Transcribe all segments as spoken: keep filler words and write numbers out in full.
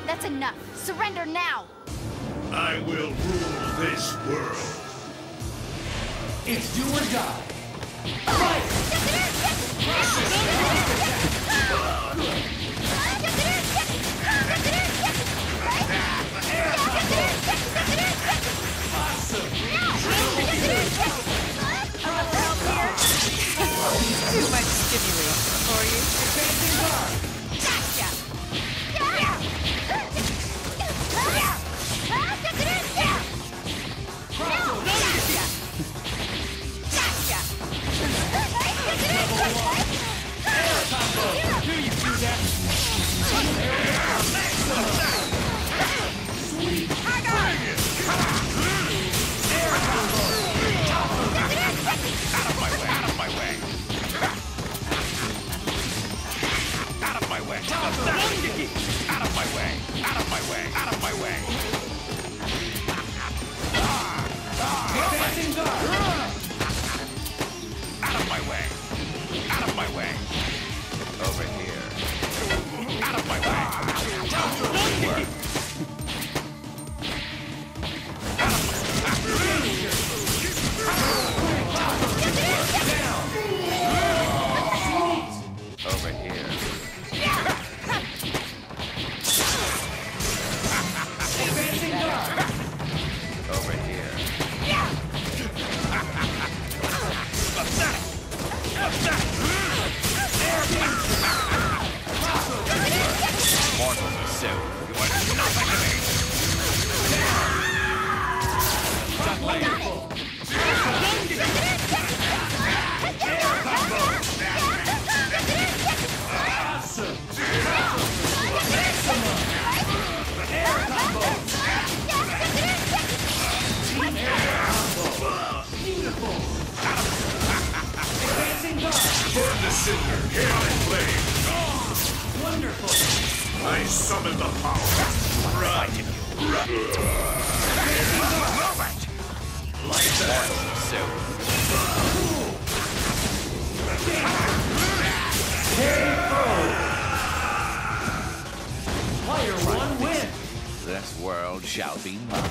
That's enough. Surrender now! I will rule this world. It's do or die. Fight! Awesome! Too much stimulation for you. Advancing guard! Gotcha! Air combo! Do you do that? Sweet! Air combo! Out of my way! Out of my way! Out of my way! Out of my way! Out of my way! Out of my way! Advancing guard! Out of my way! Out of my way! Over here! Out of my way! Work. Over here. Advancing guard! Over here. Mortal pursuit. You are nothing to me. Wonderful! Awesome! Maximum! Air combo! Team air combo! Beautiful! Advancing guard! Burn the cinder, chaotic flame. Wonderful! I summon the power. Run. Advancing guard! Move it! Like that. Mortal pursuit. Carry throw! Player one win! This world shall be mine.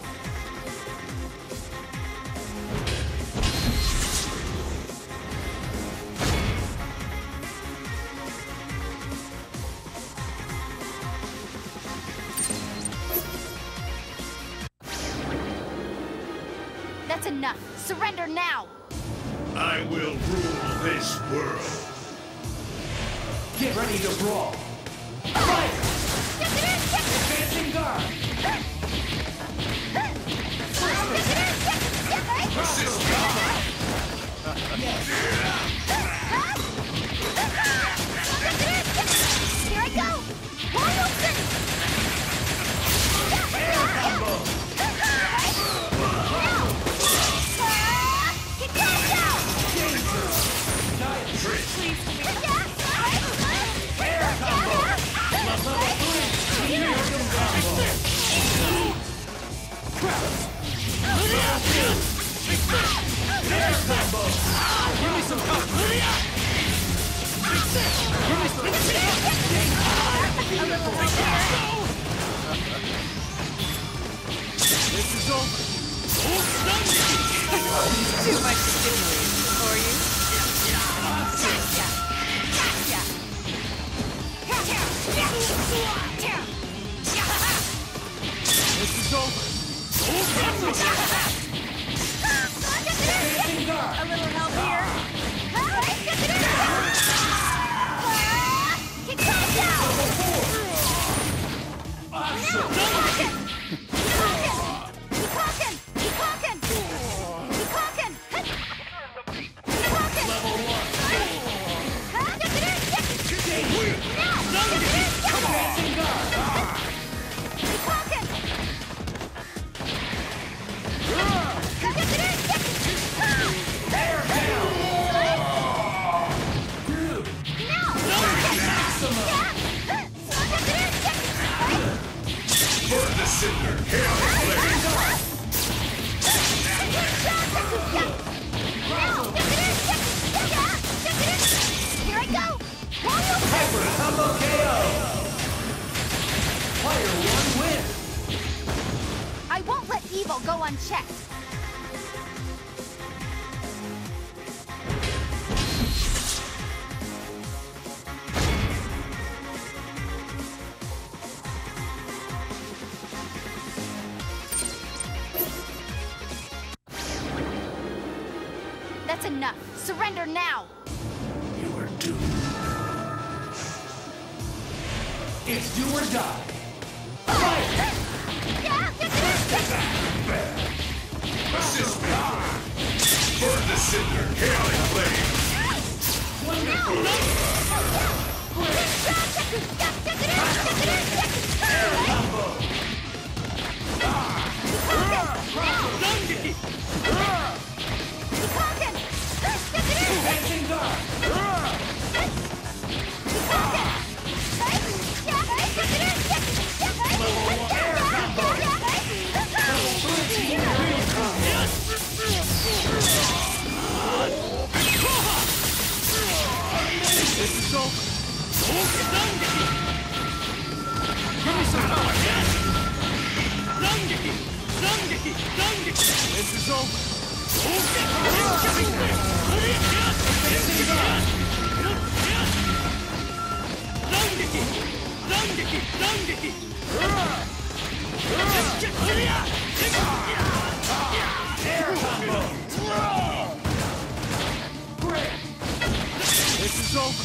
That's enough. Surrender now! I will rule this world. Get ready to brawl! Fire! Advancing guard! Persist. Yes! Here I go! Wilson! Air combo! Air combo! Level three! Medium combo! Air combo! Give me some cover! Give me some This is over! Too much stimulation for you. This is over! Advancing guard! A little help here. Keep going down! Level four! Awesome! Keep walking! Keep walking! Keep walking! Keep walking! Level one! Come on! Advancing guard! Keep walking! Air down! Dude! Maximum! Burn the cinder, chaotic flame. Here I go! Hyper combo K O! Player unchecked. That's enough. Surrender now. You are doomed. It's do or die. Assist me. Burn the cinder. Hailing flame. Dancing guard. This is over. Give me some power. This is over. Air combo. Great. This is over.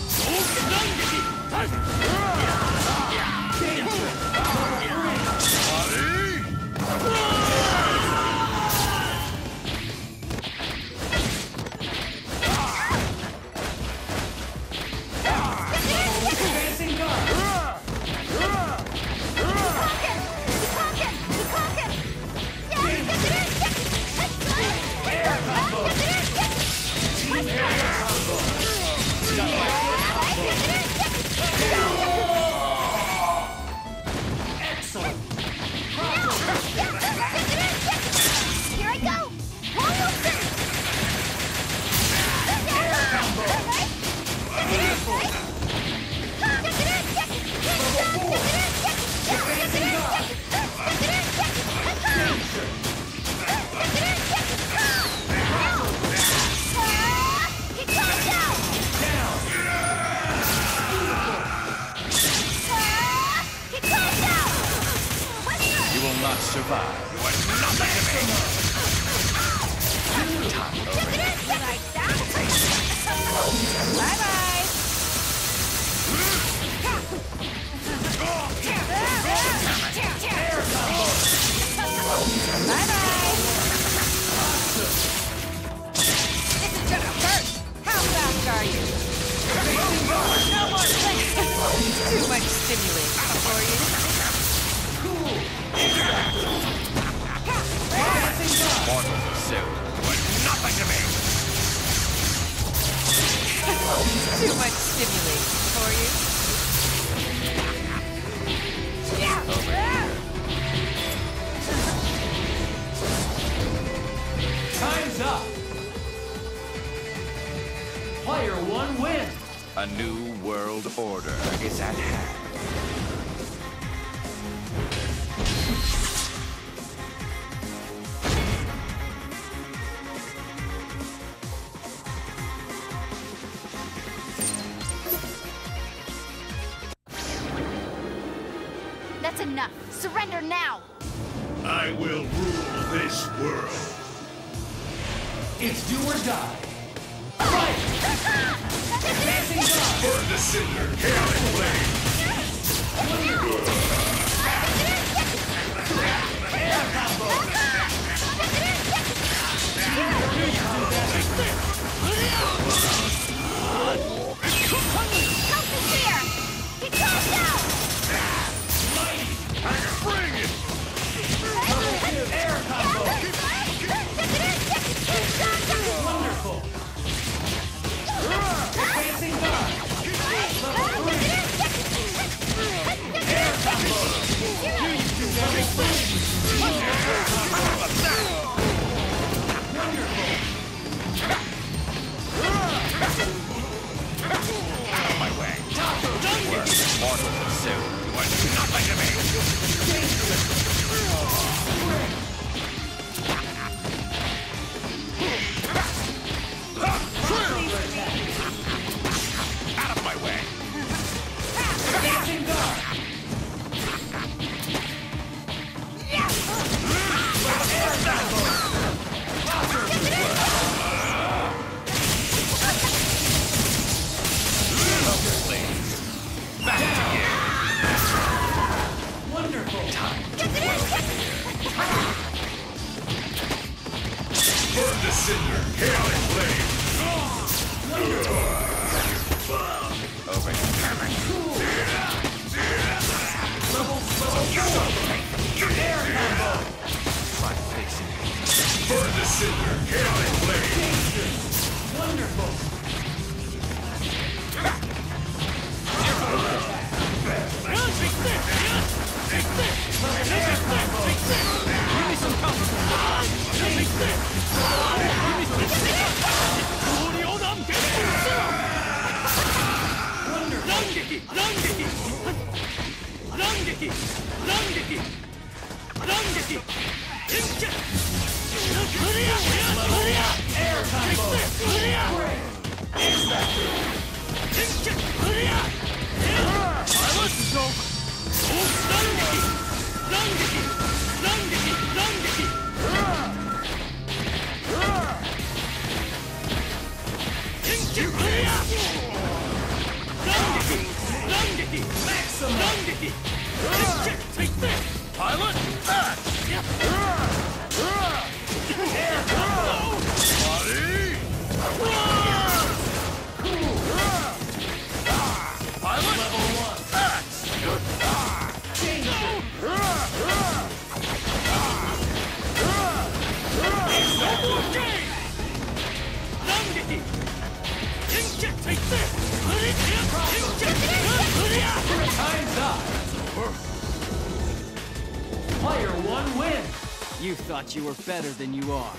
Dancing guard. Air combo. Team air combo. Excellent. Here I go! Long open! Air combo. Dancing guard. Down. You will not survive. You are nothing to me. Bye-bye! Air combo. Bye-bye! This is gonna hurt! How fast are you? Dancing guard. No more tricks! Too much stimulating for you. Cool. Dancing guard. Mortal pursuit. You are nothing to me. Too much stimulating for you. Time's up. Player one wins. A new world order is at hand. That's enough. Surrender now. I will rule this world. It's do or die. Fight! Dancing guard. Burn the cinder. Hailing flame. Air combo. Help me here! He calls out! Bring it. Air combo. Wonderful. Dancing guard. Level three. Chaotic blade. Over here. Air combo! Try fixing it. Burn the cinder. Chaotic blade. Wonderful! Give me some cover. Give me some. Air combo! Pilot! Air combo! Pilot! Level one! Time's up! Player one wins! You thought you were better than you are.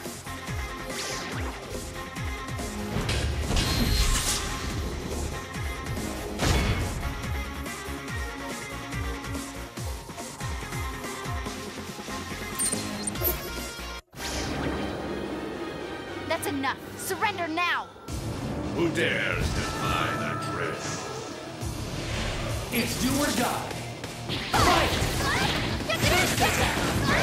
That's enough. Surrender now. Who dares defy the dread? It's do or die! Fight! First attack!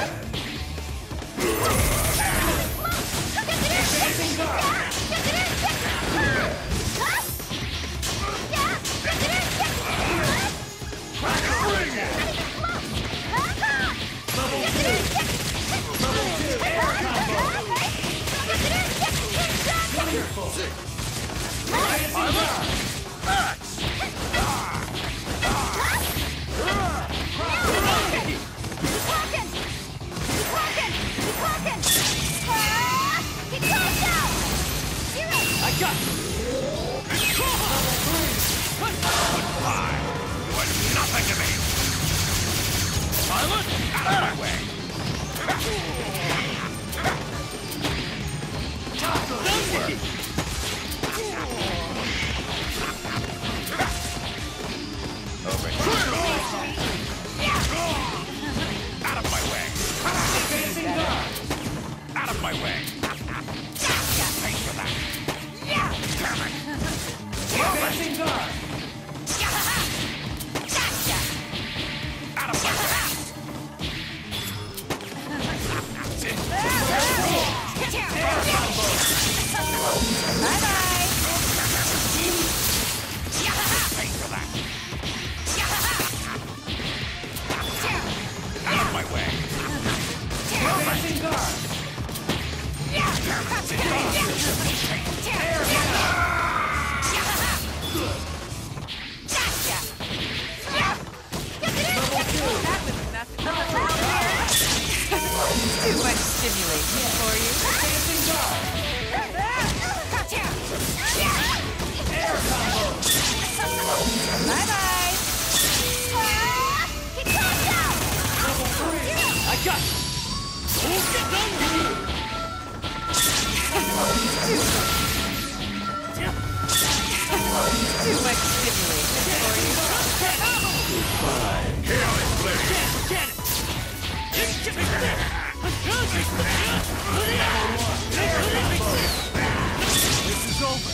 Advancing guard! Level two! Level two! Air combo! Wonderful! Advancing guard! I got you! Goodbye. You are nothing to me. Pilot! Out of my way. Over here. Out of my way. Advancing guard! Out of my way. Pay for that. Damn it. Advancing guard! Out of my way. Bye-bye. Pay for that. Out of my way. Advancing guard! Too much stimulation for you. Advancing guard! Air combo! Bye-bye. Level three! I got you! Too much stimulation for you. Chaotic blade. Get it! This is over.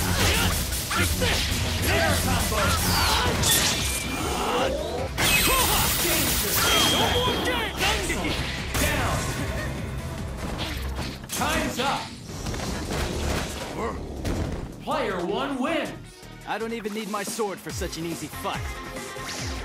Like this! Air combo! Danger! No more game! Dengeki! Down! Time's up! Player one wins! I don't even need my sword for such an easy fight.